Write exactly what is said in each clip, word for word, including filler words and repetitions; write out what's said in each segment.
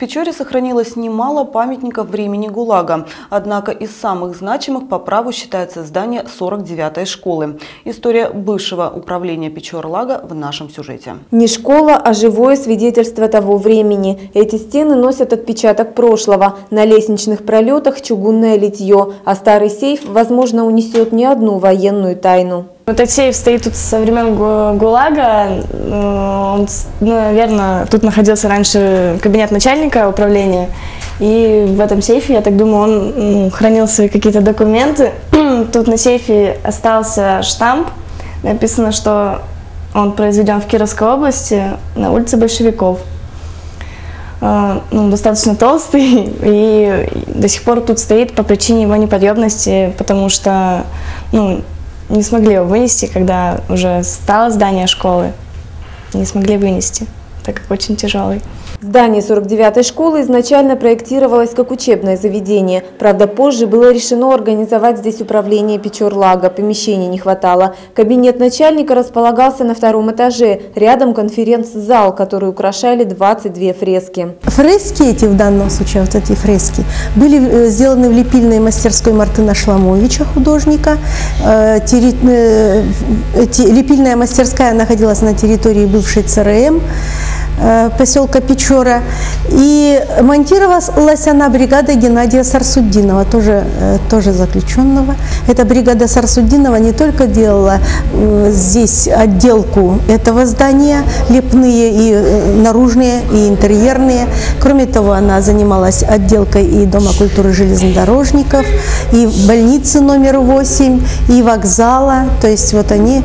Печоре сохранилось немало памятников времени ГУЛАГа. Однако из самых значимых по праву считается здание сорок девятой школы. История бывшего управления Печорлага в нашем сюжете. Не школа, а живое свидетельство того времени. Эти стены носят отпечаток прошлого. На лестничных пролетах чугунное литье, а старый сейф, возможно, унесет не одну военную тайну. Вот этот сейф стоит тут со времен ГУЛАГа. Он, наверное, тут находился раньше кабинет начальника управления. И в этом сейфе, я так думаю, он хранился какие-то документы. Тут на сейфе остался штамп. Написано, что он произведен в Кировской области на улице Большевиков. Ну, достаточно толстый и до сих пор тут стоит по причине его неподъемности, потому что ну, не смогли его вынести, когда уже стало здание школы. Не смогли вынести, так как очень тяжелый. Здание сорок девятой школы изначально проектировалось как учебное заведение. Правда, позже было решено организовать здесь управление Печорлага. Помещений не хватало. Кабинет начальника располагался на втором этаже. Рядом конференц-зал, который украшали двадцать две фрески. Фрески эти, в данном случае, вот эти фрески, были сделаны в лепильной мастерской Мартына Шламовича, художника. Лепильная мастерская находилась на территории бывшей ЦРМ. Поселка Печора, и монтировалась она бригадой Геннадия Сарсуддинова, тоже, тоже заключенного. Эта бригада Сарсуддинова не только делала здесь отделку этого здания, лепные и наружные, и интерьерные. Кроме того, она занималась отделкой и Дома культуры железнодорожников, и больницы номер восемь, и вокзала. То есть вот они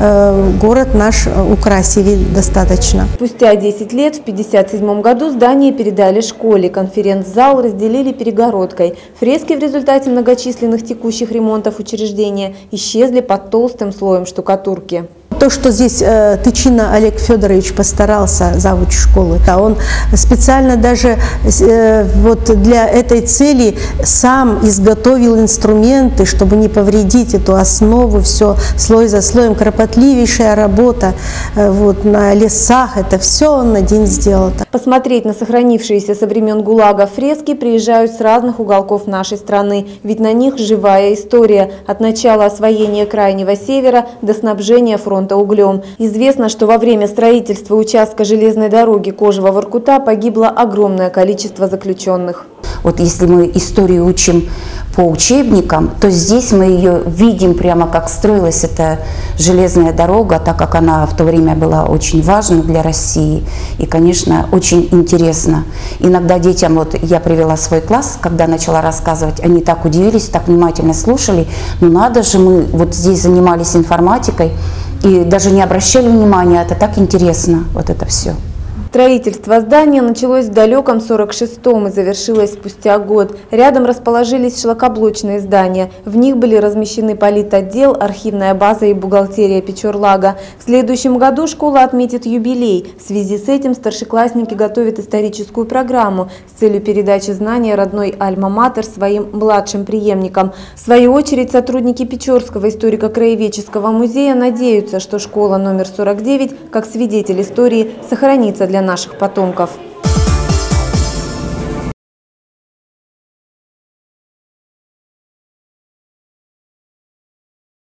город наш украсили достаточно. Спустя десять лет, в пятьдесят седьмом году, здание передали школе. Конференц-зал разделили перегородкой. Фрески в результате многочисленных текущих ремонтов учреждения исчезли под толстым слоем штукатурки. То, что здесь э, Тычина Олег Федорович постарался, завуч школы, то он специально даже э, вот для этой цели сам изготовил инструменты, чтобы не повредить эту основу, все слой за слоем, кропотливейшая работа э, вот, на лесах, это все он на день сделал. Посмотреть на сохранившиеся со времен ГУЛАГа фрески приезжают с разных уголков нашей страны, ведь на них живая история, от начала освоения Крайнего Севера до снабжения фронта углем. Известно, что во время строительства участка железной дороги Кожево-Воркута погибло огромное количество заключенных. Вот если мы историю учим по учебникам, то здесь мы ее видим прямо, как строилась эта железная дорога, так как она в то время была очень важна для России и, конечно, очень интересна. Иногда детям, вот я привела свой класс, когда начала рассказывать, они так удивились, так внимательно слушали. Ну надо же, мы вот здесь занимались информатикой и даже не обращали внимания, это так интересно, вот это все. Строительство здания началось в далеком сорок шестом и завершилось спустя год. Рядом расположились шлакоблочные здания. В них были размещены политотдел, архивная база и бухгалтерия Печорлага. В следующем году школа отметит юбилей. В связи с этим старшеклассники готовят историческую программу с целью передачи знания родной альма-матер своим младшим преемникам. В свою очередь, сотрудники Печорского историко-краеведческого музея надеются, что школа номер сорок девять, как свидетель истории, сохранится для наших потомков.